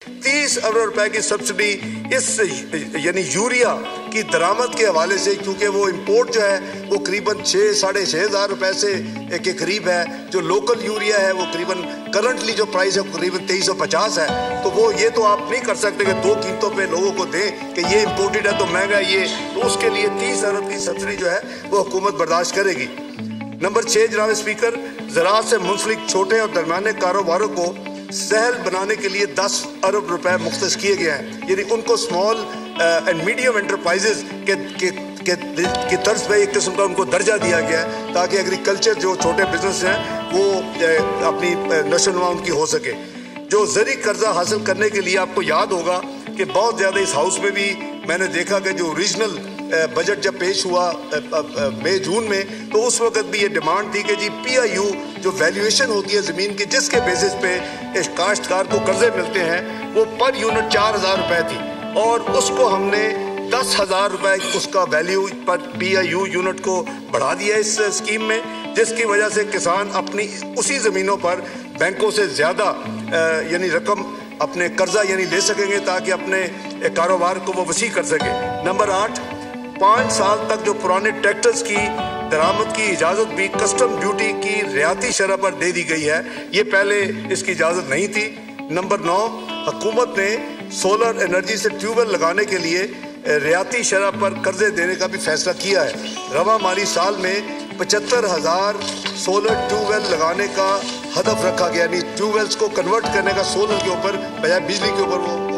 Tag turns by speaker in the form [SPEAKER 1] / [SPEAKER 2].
[SPEAKER 1] 30 अरब रुपए की सब्सिडी इस यानी यूरिया की दरामद के हवाले से, क्योंकि वो इंपोर्ट जो है वो करीबन 6-6.5 हज़ार रुपए से के करीब है। जो लोकल यूरिया है वो करीबन करंटली जो प्राइस है वो करीबन 2350 है। तो वो ये तो आप नहीं कर सकते कि दो कीमतों पे लोगों को दें कि ये इंपोर्टेड है तो महंगा ये, तो उसके लिए 30 अरब की सब्सिडी जो है वो हुकूमत बर्दाश्त करेगी। नंबर 6 जनाब स्पीकर, ज़राअत से मुंसलिक छोटे और दरमियाने कारोबारों को सहल बनाने के लिए 10 अरब रुपए मुख्तस किए गए हैं। यानी उनको स्मॉल एंड मीडियम एंटरप्राइजेज की तर्ज पे एक किस्म का उनको दर्जा दिया गया है, ताकि एग्रीकल्चर जो छोटे बिजनेस हैं वो अपनी नशोनुमा उनकी हो सके। जो ज़री कर्जा हासिल करने के लिए आपको याद होगा कि बहुत ज़्यादा इस हाउस में भी मैंने देखा कि जो ओरिजिनल बजट जब पेश हुआ मई जून में, तो उस वक्त भी ये डिमांड थी कि जी PIU जो वैल्यूएशन होती है ज़मीन की, जिसके बेसिस पे काश्तकार को कर्जे मिलते हैं, वो पर यूनिट 4000 रुपए थी और उसको हमने 10,000 रुपए उसका वैल्यू पर PIU यूनिट को बढ़ा दिया इस स्कीम में, जिसकी वजह से किसान अपनी उसी ज़मीनों पर बैंकों से ज़्यादा यानी रकम अपने कर्जा यानी ले सकेंगे, ताकि अपने कारोबार को वो वसी कर सके। नंबर 8, 5 साल तक जो पुराने ट्रैक्टर्स की दरामद की इजाज़त भी कस्टम ड्यूटी की रियाती शरह पर दे दी गई है, ये पहले इसकी इजाज़त नहीं थी। नंबर 9, हुकूमत ने सोलर एनर्जी से ट्यूबवेल लगाने के लिए रियाती शरह पर कर्जे देने का भी फैसला किया है। रवा माली साल में 75,000 सोलर ट्यूबवेल लगाने का हदफ रखा गया, यानी ट्यूबवेल्स को कन्वर्ट करने का सोलर के ऊपर बजाय बिजली के ऊपर वो